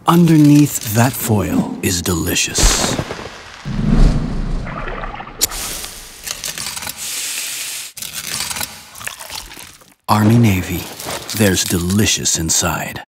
Underneath that foil is delicious. ArmyNavy, there's delicious inside.